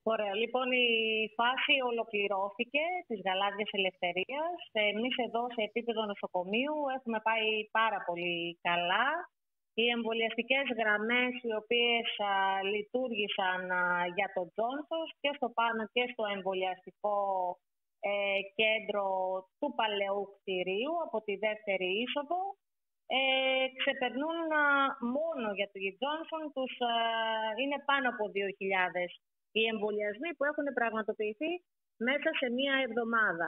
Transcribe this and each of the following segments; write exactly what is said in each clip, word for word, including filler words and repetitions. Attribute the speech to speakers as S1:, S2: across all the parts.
S1: Ωραία. Λοιπόν, η φάση ολοκληρώθηκε της γαλάζιας ελευθερίας. Εμείς εδώ σε επίπεδο νοσοκομείου έχουμε πάει πάρα πολύ καλά. Οι εμβολιαστικές γραμμές οι οποίες α, λειτουργήσαν α, για το Τζόνσον και στο πάνω και στο εμβολιαστικό ε, κέντρο του παλαιού κτηρίου από τη δεύτερη είσοδο ε, ξεπερνούν α, μόνο για το Τζόνσον τους α, είναι πάνω από δύο χιλιάδες οι εμβολιασμοί που έχουν πραγματοποιηθεί μέσα σε μία εβδομάδα.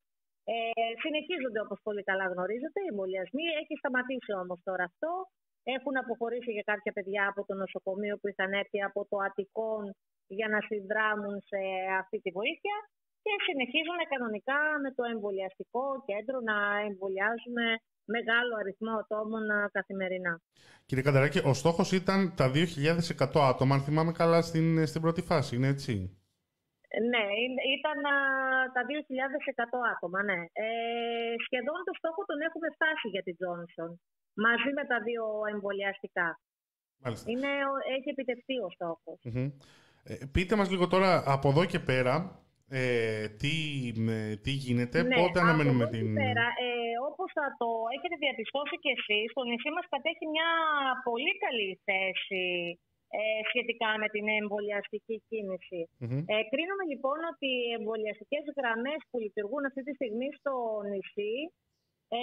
S1: Ε, συνεχίζονται, όπως πολύ καλά γνωρίζετε, οι εμβολιασμοί. Έχει σταματήσει όμως τώρα αυτό. Έχουν αποχωρήσει και κάποια παιδιά από το νοσοκομείο που είχαν έρθει από το Αττικόν για να συνδράμουν σε αυτή τη βοήθεια και συνεχίζουν κανονικά με το εμβολιαστικό κέντρο να εμβολιάζουμε μεγάλο αριθμό ατόμων καθημερινά.
S2: Κύριε Κανταράκη, ο στόχος ήταν τα δύο χιλιάδες εκατό άτομα, αν θυμάμαι καλά, στην, στην πρώτη φάση, είναι έτσι?
S1: Ναι, ήταν α, τα δύο χιλιάδες εκατό άτομα, ναι. Ε, σχεδόν το στόχο τον έχουμε φτάσει για την Τζόνσον, μαζί με τα δύο εμβολιαστικά. Είναι, έχει επιτευχθεί ο στόχος.
S2: Mm-hmm. Ε, πείτε μας λίγο τώρα, από εδώ και πέρα, ε, τι, ε, τι γίνεται,
S1: ναι,
S2: πότε αναμένουμε
S1: από εδώ
S2: την...
S1: και πέρα, ε, όπως θα το έχετε διαπιστώσει και εσείς, το νησί μας κατέχει μια πολύ καλή θέση Ε, σχετικά με την εμβολιαστική κίνηση.
S2: Mm-hmm.
S1: Ε, κρίνουμε λοιπόν ότι οι εμβολιαστικές γραμμές που λειτουργούν αυτή τη στιγμή στο νησί ε,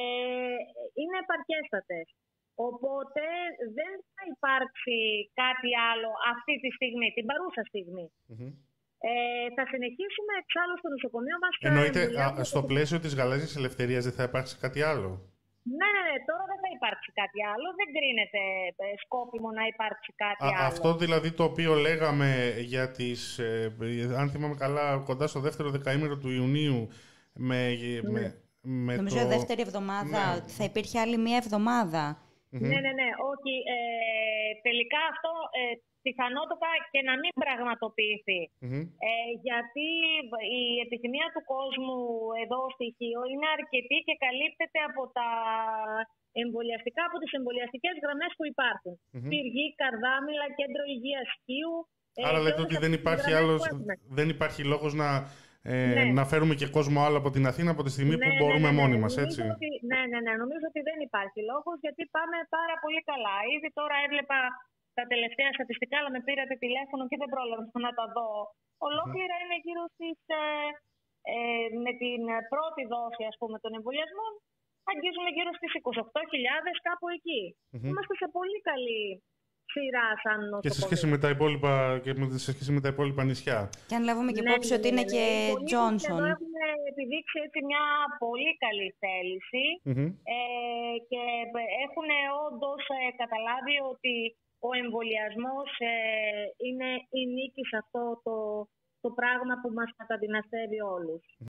S1: είναι επαρκέστατες. Οπότε δεν θα υπάρξει κάτι άλλο αυτή τη στιγμή, την παρούσα στιγμή.
S2: Mm-hmm.
S1: Ε, θα συνεχίσουμε εξάλλου στο νοσοκομείο μας.
S2: Εννοείται α, στο πλαίσιο της γαλάζιας ελευθερίας δεν θα υπάρξει κάτι άλλο?
S1: Ναι, ναι, ναι, τώρα δεν θα υπάρξει κάτι άλλο. Δεν κρίνεται σκόπιμο να υπάρξει κάτι
S2: Α,
S1: άλλο.
S2: Αυτό δηλαδή το οποίο λέγαμε για τις, ε, αν θυμάμαι καλά, κοντά στο δεύτερο δεκαήμερο του Ιουνίου με,
S1: ναι.
S2: με, με
S3: Νομίζω
S2: το...
S3: δεύτερη εβδομάδα,
S2: ναι.
S3: θα υπήρχε άλλη μία εβδομάδα.
S2: Mm-hmm.
S1: Ναι, ναι, ναι, όχι. Ε, τελικά αυτό ε, πιθανότατα και να μην πραγματοποιηθεί.
S2: Mm-hmm.
S1: Ε, γιατί η επιθυμία του κόσμου εδώ στοιχείο είναι αρκετή και καλύπτεται από τα εμβολιαστικά, από τις εμβολιαστικές γραμμές που υπάρχουν.
S2: Mm-hmm.
S1: Πυργή, Καρδάμιλα, Κέντρο Υγείας Χίου.
S2: Άρα
S1: ε,
S2: λέτε ότι δεν υπάρχει, άλλος, δεν υπάρχει λόγος να, ε,
S1: ναι.
S2: να φέρουμε και κόσμο άλλο από την Αθήνα από τη στιγμή
S1: ναι,
S2: που μπορούμε
S1: ναι, ναι,
S2: μόνοι
S1: ναι.
S2: μας, έτσι?
S1: Ότι, ναι, ναι, ναι. Νομίζω ότι δεν υπάρχει λόγος γιατί πάμε πάρα πολύ καλά. Ήδη τώρα έβλεπα τα τελευταία στατιστικά, αλλά με πήρατε τηλέφωνο και δεν πρόλαβα να τα δω. Ολόκληρα mm-hmm. είναι γύρω στις, ε, ε, με την πρώτη δόση ας πούμε, των εμβολιασμών, αγγίζουμε γύρω στις είκοσι οκτώ χιλιάδες, κάπου εκεί. Mm-hmm. Είμαστε σε πολύ καλή σειρά σαν νοσοκομείο.
S2: Και σε σχέση με τα υπόλοιπα, και σε σχέση με τα υπόλοιπα νησιά.
S3: Και αν λάβουμε και
S1: ναι,
S3: υπόψη
S1: ναι,
S3: ότι είναι
S1: ναι,
S3: και
S1: ναι.
S3: Τζόνσον.
S1: Εδώ έχουμε επιδείξει έτσι μια πολύ καλή θέληση
S2: mm-hmm.
S1: ε, και έχουν όντως ε, καταλάβει ότι ο εμβολιασμός ε, είναι η νίκη σε αυτό το, το πράγμα που μας καταδυναστεύει όλους.